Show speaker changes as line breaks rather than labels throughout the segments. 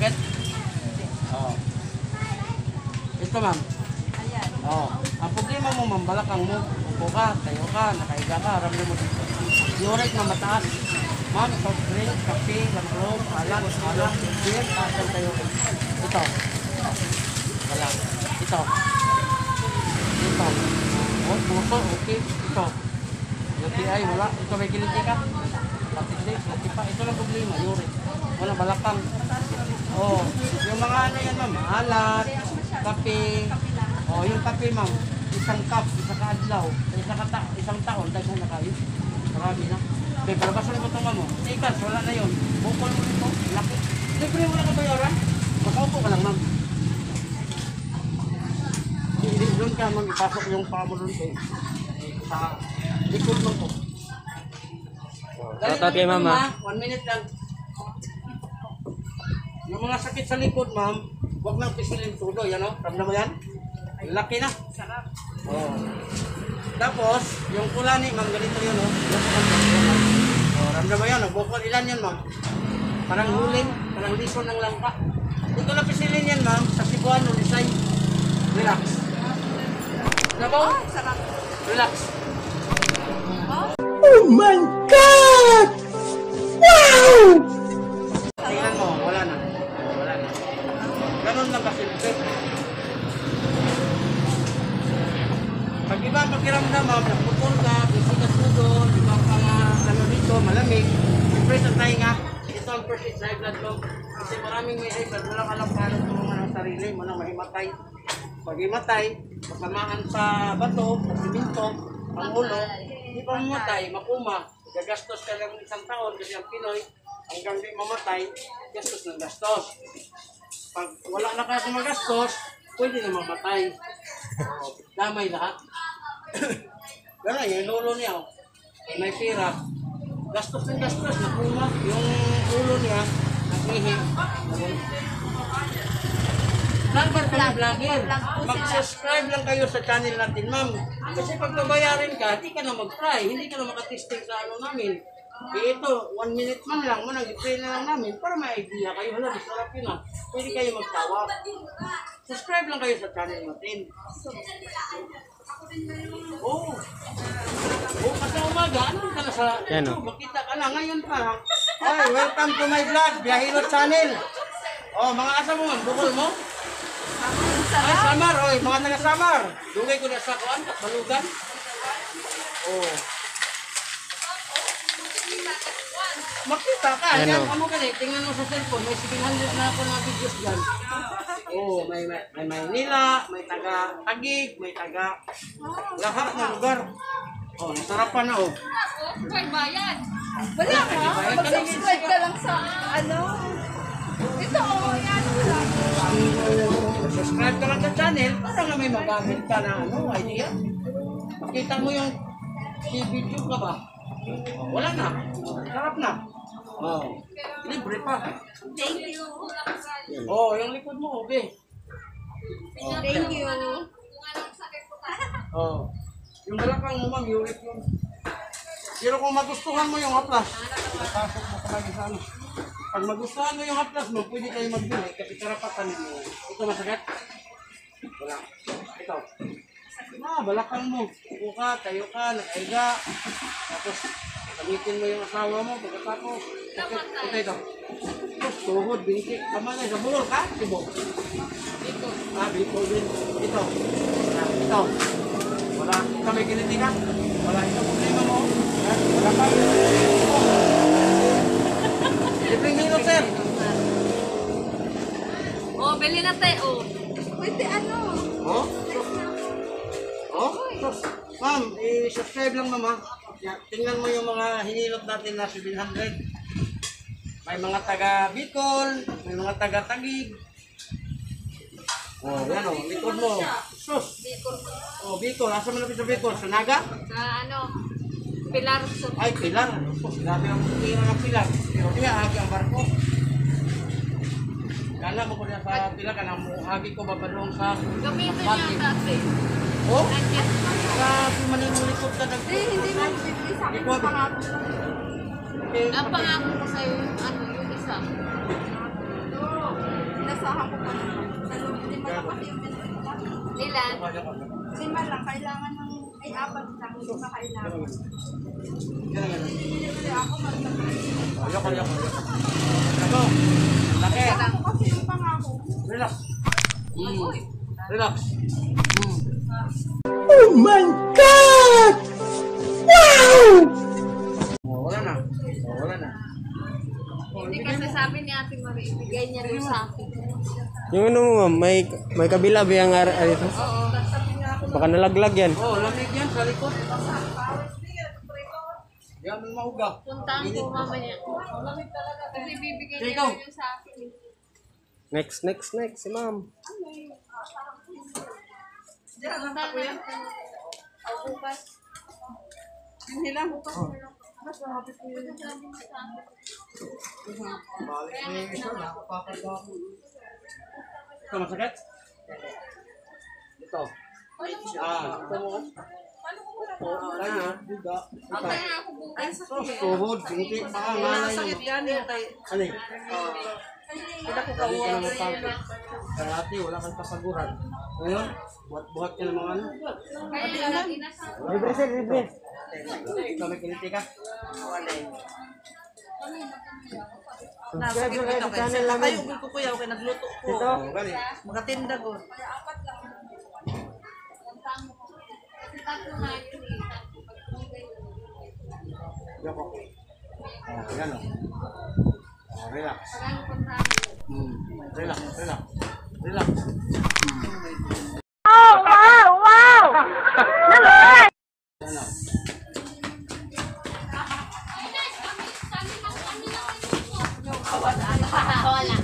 masakit? Oo. Ito ma'am.
Ayan.
Oo. Ang problema mo ma'am, balakang mo. Upo ka, tayo ka, nakaiga ka, ramdam mo dito. Uric na mataas. Ma'am, soft drink, kape, langlog, alak, beer, tasan tayo. Ito. Wala. Ito. Ito. Oh, puso, okay. Ito. UTI, wala. Ito may kiliti ka. Patitik, pa. Ito lang problema, uric. Wala, balakang. Oh, yung mga ano yan ma'am, alat, kape. Oh, yung kape ma'am, isang cup, isang kaadlaw, isang taon, dahil na kayo. Marami na. Okay, pero basta na ito mo. Ikas, wala na yun. Bukol mo nito, laki. Libre mo na kabayaran. Makaupo ka lang ma'am. Hindi doon ka ma'am, ipasok yung paa mo doon kayo. Sa likod mo to.
Shoutout kay mama.
1 minute lang. Yung mga sakit sa likod ma'am, huwag nang pisilin tuloy, ano? Ramdam mo yan? Laki na.
Sarap.
Oh. Tapos, yung kulani ma'am, ganito yun, oh. Oh, ramdam mo yan, oh. Bukol ilan yan ma'am? Parang huling, parang lison ng langka. Hindi ko na pisilin yan ma'am, sa Cebuano, Lisay. Relax. Nabaw?
Oh, sarap.
Relax.
Oh my God! Wow!
Tingnan mo, wala na. Wala na. Ganun lang kasi. Pag iba ang pakiramdam mo, naputol ka, bisigas mo doon, iba ka nga, ano dito, malamig, siyempre sa tainga, ito ang first is high blood mo. Kasi maraming may high blood, walang alam paano tulungan ang sarili, walang mahimatay. Pag himatay, kasamaan sa bato, sa siminto, ang ulo, hindi pa mamatay, makuma. Gagastos ka lang isang taon kasi ang Pinoy, hanggang di mamatay, gastos ng gastos. Pag wala na kasi magastos, pwede na mamatay. Damay lahat. Gano'n, yung ulo niya, may pira. Gastos ng gastos, nakuma. Yung ulo niya, naghihim. Vlogger ka na, vlogger. Mag-subscribe lang kayo sa channel natin, ma'am. Kasi pag nabayarin ka, hindi ka na mag-try. Hindi ka na makatesting sa ano namin. Eh ito, 1 minute man lang, manag-try na lang namin para may idea kayo. Hala, masarap yun ah. Pwede kayo magtawag. Subscribe lang kayo sa channel natin. Oo. Bukas na umaga, ano ka na sa...
Yan,
ito, makita ka na ngayon pa. Ay, welcome to my vlog, Biyahero Channel. Oh, mga asa mo man, bukol mo? Ay, Samar, oy, mga taga-Samar. Dungay ko na sa kuan, balugan. Oh. Makita ka, yan, ano ka na, tingnan mo sa cellphone, may 700 na ako na videos dyan. Oh, may Maynila, may taga-Tagig, may taga lahat ng lugar. Oh, nasarapan na oh.
May bayad. Wala ka. Mag-subscribe ka lang sa ano. Ito, yan lang.
Subscribe ka lang sa channel para nga may magamit ka na ano, idea. Makita mo yung video ka ba? Oh, wala na. Sarap na. Oh, libre pa.
Thank you.
Oh, yung likod mo, okay. Oh,
Thank you.
oh. Yung balakang mo, ma'am, uric yun. Pero kung magustuhan mo yung haplas, napasok mo ka lagi sa ano. Pag magustuhan mo yung haplas mo, pwede kayo magbili kasi karapatan mo. Ito masakit? Wala. Ito. Balakang mo. Upo ka, tayo ka, nakaiga. Tapos, gamitin mo yung asawa mo. Pagkatapos, ito. Tapos, tuhod, binti. Tama na, sa bulol ka? Tibo. Dito. Bito din. Ito. Ito. Wala. Ito may kiniti ka? Wala. Ito problema mo. Wala pa. Libreng hilo, sir.
Oh, bili na tayo. Pwede ano?
Oh? Oh? Ma'am, i-subscribe lang mama. Tingnan mo yung mga hinilot natin na 700. May mga taga Bicol, may mga taga Tagig. Oh, yan oh, likod mo. Sus. Oh, Bicol. Asa mo lapit sa Bicol? Sa Naga?
Sa ano? Pilar.
Ay, Pilar. Sus, grabe ang tira ng Pilar. Pero kaya, hagi ang barko. Kala mo ko na sa Pilar, kanang hagi ko babalong sa...
Gamitin niya dati.
Oh? Grabe, manimulikot ka ng...
Hindi man bibili sa akin yung pangako ko. Ang pangako ko sa'yo, ano, yung isa. Inasahan ko pa naman. Lima lang kasi yung binili ko. Ilan? Lima lang. Kailangan ng... Ay, apat lang. Lima kailangan. Binili ako magkakasin.
Ayoko. Ako. Laki.
Kailangan ko kasi yung pangako.
Relax. Relax.
Oh my God! Wow!
Wala na.
Hindi kasi sabi ni Ate Marie, ibigay niya rin sa akin.
Yung ano mo ma'am, may kabila ba yung ito?
Oo.
Baka nalaglag yan.
Lamig yan sa likod. Yan ang mauga.
Puntahan ko mamaya. Kasi bibigay niya
Ikaw.
rin yung sa akin.
Next, si ma'am.
Puntahan ko yan. O bukas. Hindi lang bukas. Mas mahapit ko yun.
Ito masakit? Ito. Ito mo. Wala na. Diga.
Okay na ako bukas.
Tuhod. Hindi pa ang nanay mo.
Yan yung kay...
Ano eh? Hindi ko na mapagod. Dati wala kang kapaguran. Ngayon, buhat-buhat ka ng mga ano.
Kaya lagi na sa...
Libre sir, libre.
Ikaw may kiliti ka?
Nasa kita kay sa tayo ko kuya okay nagluto ko.
Ito.
Magatinda ko.
Puntahan mo. Kasi tatlo na yun eh.
Yoko. Yan o. Relax.
Pagano puntahan mo.
Relax. Relax. Yan o.
Wala.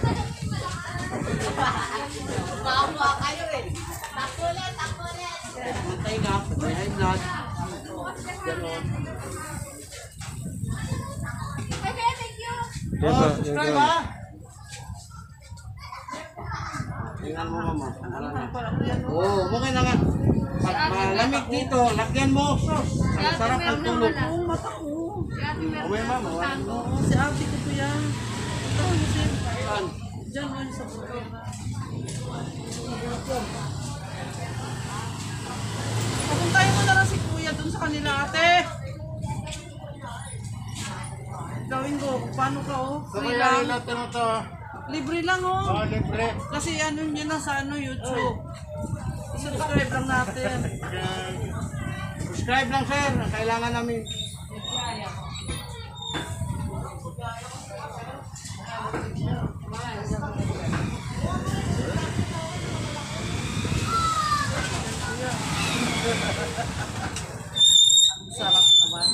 Mawa kayo eh. Takulit.
Mantay na. May high blood. Ganon.
Okay, thank you.
Subscribe ha! Tingnan mo mama. Oo, mukha na nga. Pag malamig dito, lakyan mo. Ang sarap ng tulog. Umay mama.
Si ate ko kuya. Ito yung si...
Saan?
Diyan yun sa buko. Papuntahin mo na lang si kuya dun sa kanila ate. Gawin ko, paano ka oh? Free lang.
natin ito.
Libre lang oh.
Libre.
Kasi ano nyo na sa ano, YouTube. Subscribe lang natin.
Subscribe lang sir. Kailangan namin.
Sarap naman.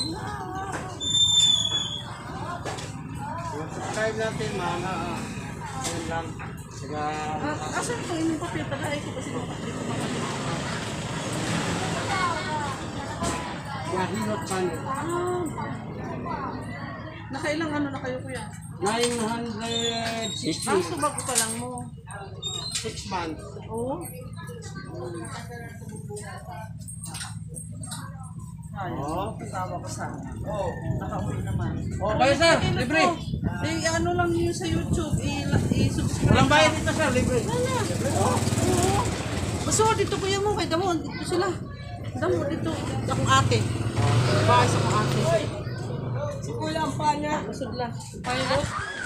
Subscribe natin mga ayun lang. Saka
Asan ko yung papel? Tagay ko kasi yung papel ko makalimutan.
mahilot pa niyo.
Nakailang ano na kayo kuya?
960.
Subago pa lang mo.
6 months.
Oo. Ay, tawa ko sana. Oo, nakauwi naman.
Okay sir, libre.
Eh, ano lang yun sa YouTube, i-subscribe.
Walang bayad dito sir, libre.
Oo. Basta dito kuya mo, kay Damo, dito sila. Damo, dito. Akong ate. Bahay sa akong ate. Si kuya ang pa niya. Busod lang. Pilot.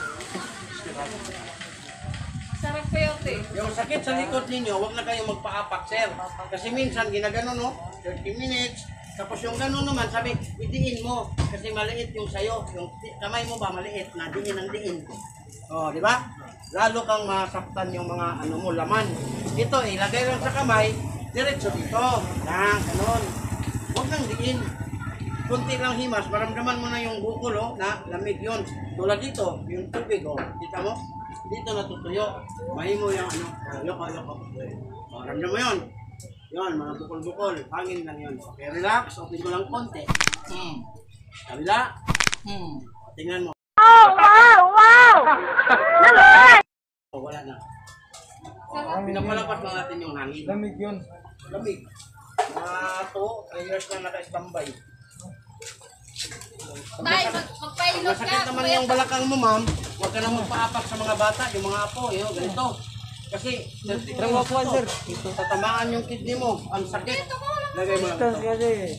Sarap ko yun eh.
Yung sakit sa likod ninyo, huwag na kayong magpa-apak sir. Kasi minsan ginagano no, 30 minutes. Tapos yung gano'n naman, sabi, idiin mo. Kasi maliit yung sayo. Yung kamay mo ba maliit na diin ang diin. O, di ba? Lalo kang masaktan yung mga ano mo, laman. Ito, ilagay lang sa kamay, diretso dito. Yan, gano'n. Huwag kang diin. Kunti lang himas, maramdaman mo na yung bukol, oh, na lamig yun. Tulad dito, yung tubig, oh. Kita mo? Dito natutuyo. Mahimo yung ano, yoko. O, maramdaman mo yun. Yun, mga bukol-bukol. Hangin lang yun. Okay, relax. Open ko lang konti. Kabila. Tingnan mo. Wow! Oh, wala na. Pinapalapas lang natin yung hangin.
Lamig yun.
Lamig. 3 years na naka-standby.
Tay, magpay Papailot
masakit
ka,
naman
kuya.
yung balakang mo, ma'am, huwag ka na magpaapak sa mga bata, yung mga apo, yun, ganito. Kasi, sir, ito tatamaan yung kidney mo, ang sakit. Lagay mo lang ito.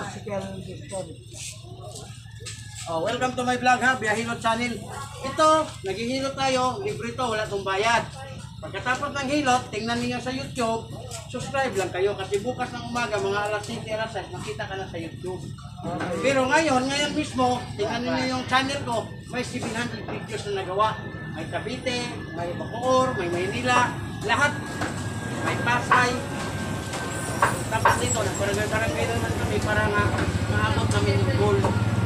Oh, welcome to my vlog ha, Biyahilot Channel. Ito, naghihilot tayo, libre to, wala tong bayad. Pagkatapos ng hilot, tingnan niyo sa YouTube, subscribe lang kayo kasi bukas ng umaga, mga alas 7, alas 6, makita ka na sa YouTube. Pero ngayon mismo, tingnan niyo yung channel ko, may 700 videos na nagawa. May Cavite, may Bacoor, may Maynila, lahat. May Pasay. Tapos dito, nagbarangay naman kami para nga maabot namin yung goal.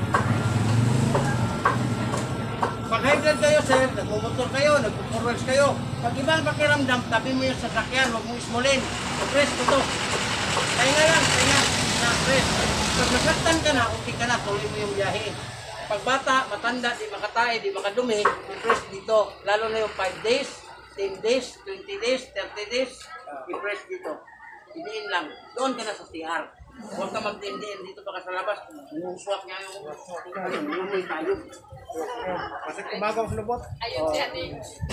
Pag high blood kayo, sir, nagmumotor kayo, nagpo-forwards kayo. Pag ibang pakiramdam, tabi mo yung sasakyan, huwag mo ismulin. Press ko to. Tainga lang, tainga. Press. Pag nasaktan ka na, okay ka na, tuloy mo yung biyahe. Pag bata, matanda, di makatae, di makadumi, i-press dito. Lalo na yung 5 days, 10 days, 20 days, 30 days, i-press dito. Idiin lang. Doon ka na sa CR. Huwag ka mag-DMDM dito pa ka sa labas. Swak nga yung umumoy tayo. Kasi kumagaw sa lubot.
Ayun siya din.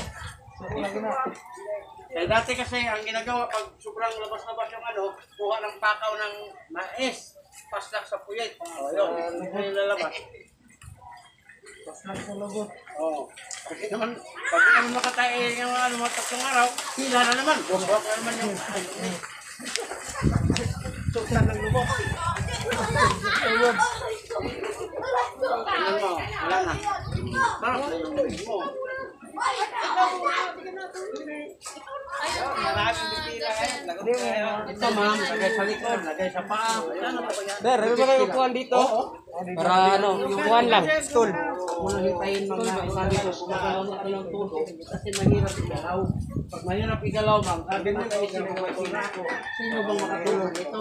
Eh, dati kasi ang ginagawa pag sobrang labas-labas yung ano, kuha ng pakaw ng mais. Paslak sa puyet. O yun, hindi yung lalabas. Paslak sa lubot. Oo. Kasi naman, pag naman makatae yung ano, matatlong araw, hila na naman. Buwak na naman yung suksan ng lubot. Tingnan mo, wala na. Parang mo. Ito ma'am, lagay sa likod, lagay sa paa.
Sir, ano ba kayo upuan dito? Para ano, upuan lang, stool.
Muna hintayin mga sabi ko, kumakaroon ako ng tulog kasi mahirap igalaw. Pag mahirap igalaw ma'am, sabi mo na isip mo sino ako. Sino bang makatulong ito?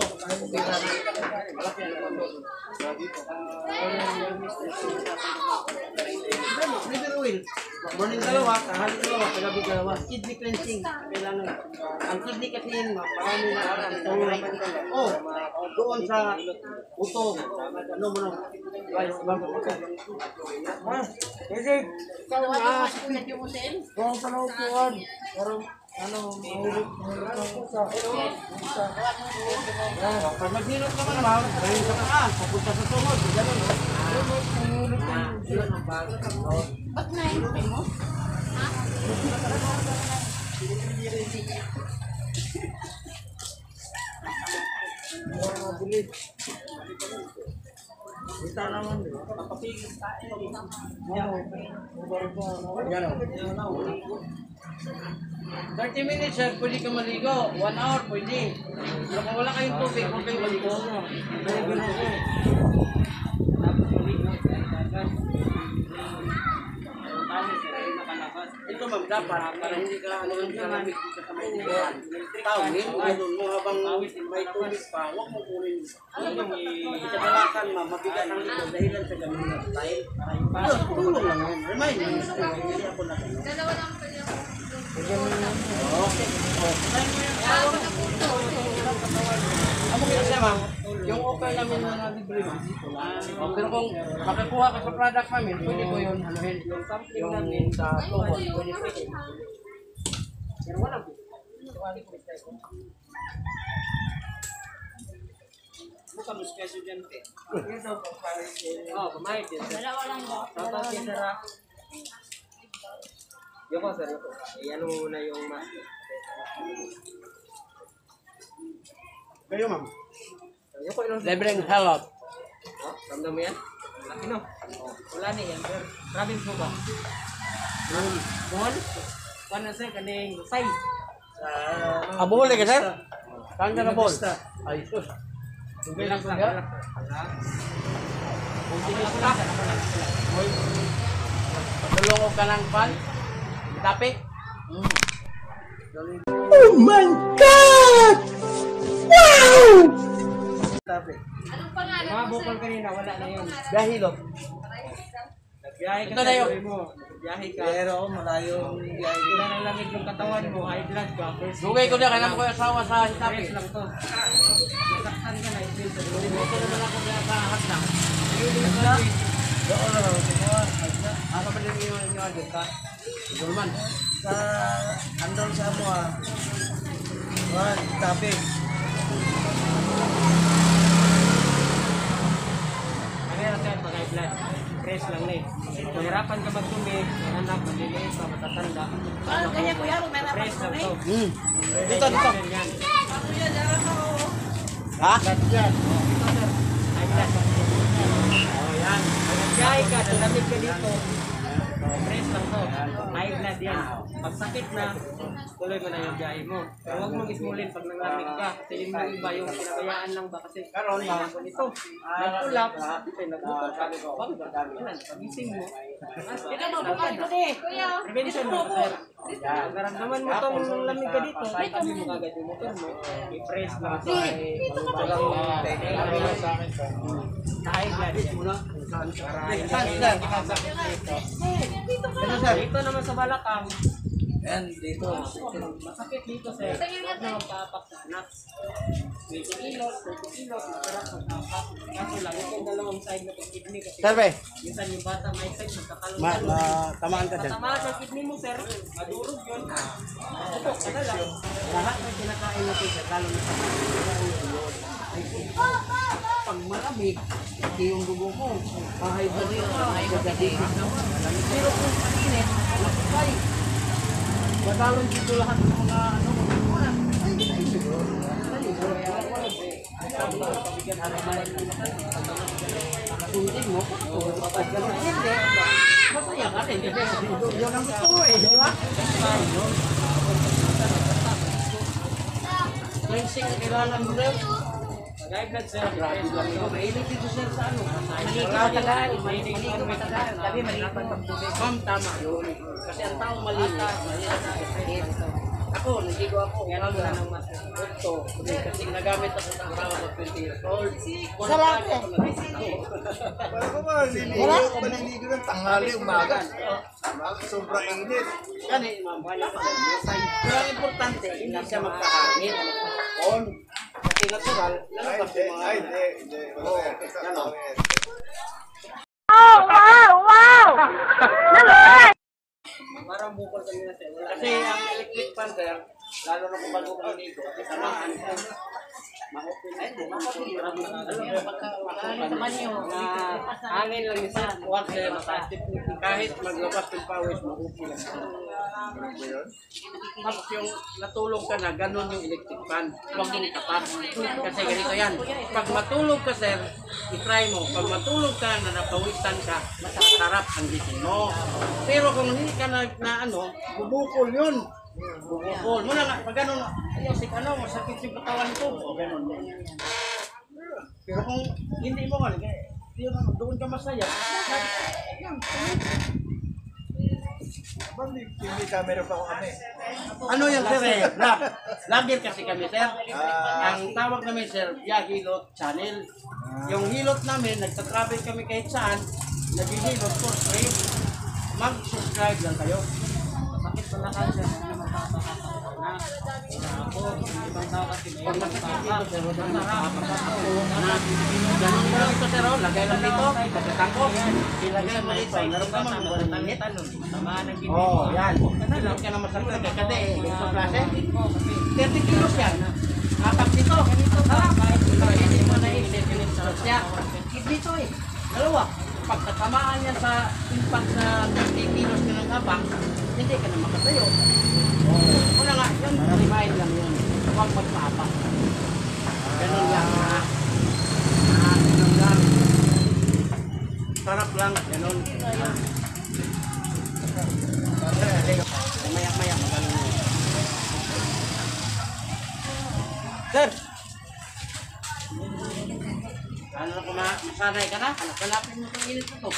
Liver oil. Morning dalawa, tanghali dalawa, kagabi dalawa. Kidney cleansing. Kailangan. Ang kidney kasi yun, marami na alam. Oh, doon sa buto. Ano mo na? Guys, ibang buto.
Kasi,
Kung sa naupuan, parang ano, mahulog pag maghilot naman ma'am, dahil sa taas, papunta sa tuhod, gano'n, no? Hilot ng bago.
Ba't naintay mo?
Kita naman, di ba? Papapigil tayo. Gano'n. 30 minutes, sir, pwede ka maligo. 1 hour, pwede. Pero kung wala kayong tubig, huwag kayong maligo. Ito ma'am, dapat para hindi ka ano yung kalamig dito sa may tiyan. Tawin, ganun mo habang may tubig pa, huwag mo kunin. Kadalasan ma'am, mabigat ang likod dahilan sa ganun na style. Yun, tulong lang yan. Remind me, hindi ako na ganun.
Dalawa lang pa niya.
Okay. Amo kita siya ma'am, yung offer namin na libre ma'am, dito lang. Pero kung makakuha ka sa product namin, pwede ko yun, anuhin, yung sampling namin sa tuhod, pwede pwede. Pero wala po. Buka mo special dyan, te. Oo, kumain din.
Dalawa lang ba?
Tapos yung sarap.
yoko sir, yoko. Ano mo muna yung mask.
Kayo ma'am.
Yoko, ilang
Libreng help.
Oh, ramdam mo yan? Laki no? Oh, wala na yan, sir. Province mo ba? Bol? Paano sir, kaning say?
Abuli ka sir? Saan ka na bol? Ay sus.
Bilang sa kanya.
Patulong ka ng pan. Tapi.
Oh my God! Wow!
Anong pangalan
Mga
mo,
bukol
sir?
kanina, wala na yun.
Dahilot.
Nagbiyahe ka
Ito na
sa
yun.
buhay mo. Nagbiyahe ka.
Pero malayo yung biyahe.
Wala nang lamig yung katawan mo, high blood ka. First
Dugay ko na, kailangan ko yung asawa sa hitapi.
Rest lang to. Nasaktan ka na, i-feel sa buhay mo.
Ito naman ako sa hagdang.
Doon na lang.
Ano pa din yung inyo agad ka? Gulman.
Sa andon sa mo topic. Kaya sir, pag-high blood, press lang na eh. Mahirapan ka magtumi, may anak, maliliit pa, matatanda.
Kaya kuya, may
Press lang to.
Dito, dito.
Yan.
Ha?
Blood yan. Dito sir, high blood. Oh, yan. Pag nag-jay ka, nalamig ka dito. Press lang to. High blood yan. Pag sakit na, tuloy mo na yung biyahe mo. Pero huwag mong ismulin pag nanglamig ka. Kasi yung mga iba, yung pinabayaan lang ba kasi karoon na ako nito. Nag-ulap, nag-utol ka. Huwag ba? Yan, pagising mo.
Ito mo, bukay ko eh.
Kuya,
Prevention mo, sir. Pag naramdaman mo itong lamig ka dito, sabi mo agad yung motor mo, i-press lang sa high blood yan. Dito naman sa balakang,
Yan, dito.
masakit dito sir. Huwag na magpapak sa anak. 20 kilos, 30 kilos, masarap magpapak. Kaso lang, yung dalawang side na ng kidney kasi
Sir,
minsan yung bata may side magkakalong.
tamaan ka dyan.
Tatamaan sa kidney mo sir, madurog yun. Tutok ka na lang. Lahat ng kinakain natin sir, lalo na sa
Pag malamig, hindi yung dugo mo. Kahit na rin ka, gagadig. Pero kung mainit, lakay. Madalon dito lahat ng mga ano. Nakasundin mo, kapag gano'n. Hindi. Masaya ka rin. Yun ang gusto mo eh. Di ba? Cleansing ang kailangan mo rin.
high blood sir,
Grabe lang ito. Mahilig dito sir sa ano.
Maligo matagal, maligo matagal. Sabi maligo magtubig.
Ma'am, tama yun. Kasi ang taong malinis, mahilig. Ako, naligo ako.
yan ang ng mas.
Ito, kasi nagamit ako sa asawa ko 20 years old.
Sarap eh.
Wala ko maliligo ng tanghali, umaga. Sobrang init.
Yan eh, ma'am, wala pa rin. Pero ang importante, hindi siya magkahangin. On. Kasi natural, lalabas yung mga...
Hindi.
Yan o.
Parang bukol kami na sir.
Kasi ang electric fan, sir, lalo na kung bago ka dito, samahan ko. Ma-open. Ay, di ba? Alam mo, pagka
Hangin lang ni sir.
Once sir, kahit maglabas ng pawis, ma-okay lang. Tapos yung natulog ka na, ganun yung electric fan. Huwag yung tapat. Kasi ganito yan. Pag matulog ka, sir, i-try mo. Pag matulog ka na napawisan ka, masarap ang gising mo. Pero kung hindi ka na ano, bubukol yun. Bubukol. Muna nga, pag ganun, ayosik ano, masakit yung katawan ko. O ganun. Pero kung hindi mo nga, yun, doon ka masaya. Yan.
Hindi camera pa ako kami.
Ano yan, sir? Lagir kasi kami, sir. Ang tawag namin, sir, Hilot Channel. Yung hilot namin, nagtatravel kami kahit saan, nag-hilot for free. Mag-subscribe lang kayo.
Sakit pala ka sir. Hindi naman papakasama na. Ako, ibang tao kasi may
Pag
ibang
nakikita
tao.
dito, sir, ganun mo lang ito, sir, lagay lang dito, kapitan ko. Ilagay mo dito, meron ka man, walang langit.
Tamaan ng kidney
Oo,
mo.
yan. Hindi ka na masakit, kasi ganito klase. 30 kilos yan. Apat dito. Hindi mo na kilos siya. Kidney to eh. Dalawa. Pag tatamaan yan sa impact sa 30 kilos ka ng abang, hindi ka na makatayo. Una nga, yun, remind lang yun. Huwag magpaapak. Ganun lang ha. Ganun lang. Sarap lang, ganun. Maya-maya, magaling yun. Sir! Ano na kung masanay ka na? Hanapin mo itong init na to.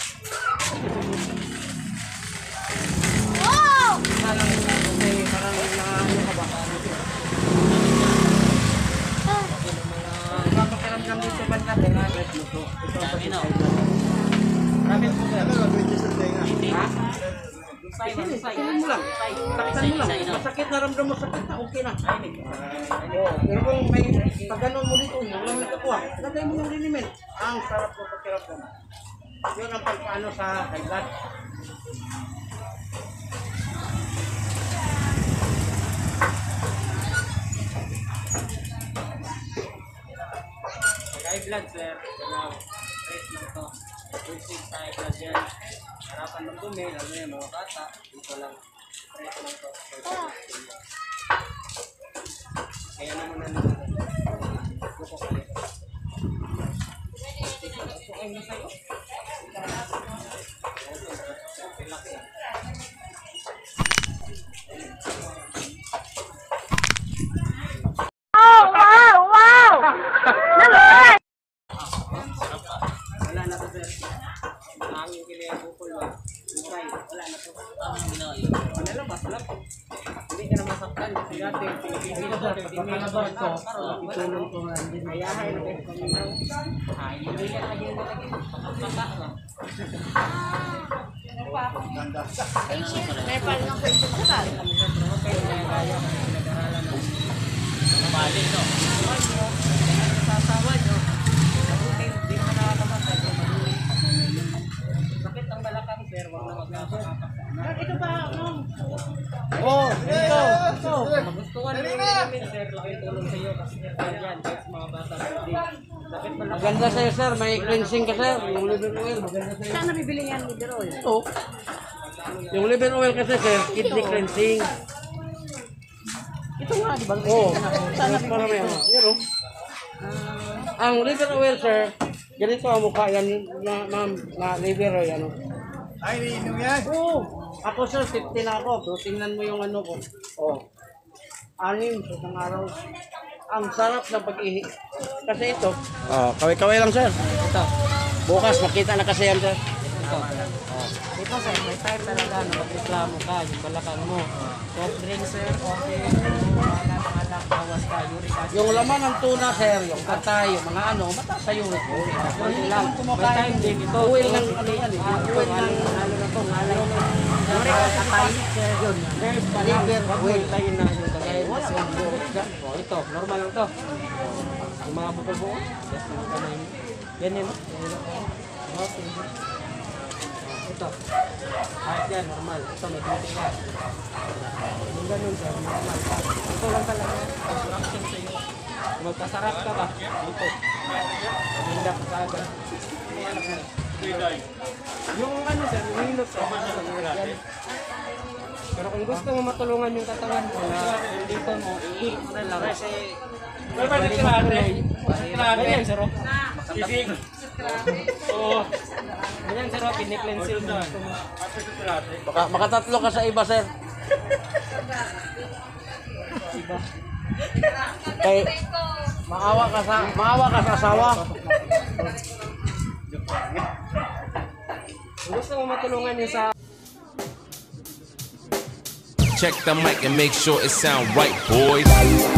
Parang ano ka ba? Papakiramdam dito ba natin na ito? Ito ang pagkino. Maraming po sir.
Nag-register tayo nga.
Ha? Tingin mo lang. Taktan mo lang. Masakit na ramdam mo sakit na okay na. Pero kung may pag ganun mo dito, walang nagkakuha. Lagay mo yung liniment. Ang sarap ng pakiramdam. Yun ang pagpaano sa high blood.
High blood, sir. Galaw. Press lang to. Pulsing sa high blood yan. Harapan ng dumi, lalo yung mga bata. Dito lang. Press lang to. Kaya naman na nito. Bukok ulit. Okay na sa'yo. Laki. Wala na to, sir. Hangin kili ang bukol ba? Bukay. Wala na to. Nalabas lang. Hindi ka na masaktan. Dati, pinipigil ko.
Pagkakabot ko, itulong ko nga din.
Ayahay na kayo paminaw. Hindi ka na lagi na lagi. Pakakaka na.
May pala ng kwento ko ba?
Kami sa trabaho kayo na kaya kasi pinag-aralan ng mga bali, no? Sasawa, no? Hindi mo nakakamatay kung maduli. Sakit ang balakang, sir. Huwag na magkakakapak.
Ito ba, ma'am?
Oh, ito.
Magustuhan mo yung namin, sir. Laking tulong sa iyo kasi sir, yan. Kahit sa mga bata, hindi. Sakit balakang.
Maganda sa'yo, sir. May cleansing ka, sir. Yung liver oil, maganda sa'yo.
Saan nabibili yan, liver oil?
Ito. Yung liver oil kasi, sir, kidney cleansing.
Ito nga, di ba?
Oo. Saan para may ano? Yan, oh. Ang liver oil, sir, ganito ang mukha yan, ma'am, na liver oil, ano.
Ay, iniinom yan.
Oo. Ako, sir, 50 na ako. Pero tingnan mo yung ano ko. Oh. 6 sa isang araw. Ang sarap ng pag-ihi. Kasi ito. Oh, kaway-kaway lang, sir. Ito. Bukas, makita na kasi yan, sir.
Ito. Ito, sir. May time talaga na magreklamo ka. Yung balakang mo. Soft drink, sir. Okay. Anak, bawas ka. Uric acid.
Yung laman ng tuna, sir, yung atay, yung mga ano, mataas sa uric.
Konti lang. May time din ito.
Uwil ng ano yan, eh. Uwil ng
ano na to, ngalay. Uric acid, sir. Yun.
liver oil.
Tayo na yung kagaya na sa oh, ito, normal lang to. Yung mga bukol-bukol, just yung kamay mo. Ganyan, no? Okay. Ito. Kahit yan, normal. Ito, may duty ka. Yung ganun, sir, normal. Ito lang talaga. Instruction sa iyo. Kung magkasarap ka ba? Dito. Hindi ka sa agad. Yung ano, sir, yung hilot, sir. Yan. Pero kung gusto mo matulungan yung katawan mo na dito mo, i-hit mo na lang. Kasi, ganyan, sir. Isig. Oo. Ganyan, sir. Piniklensil mo.
Makatatlo ka sa iba, sir.
Iba.
Kay, maawa ka sa asawa.
Kung gusto mo matulungan niyo sa
Check the mic and make sure it sound right, boys.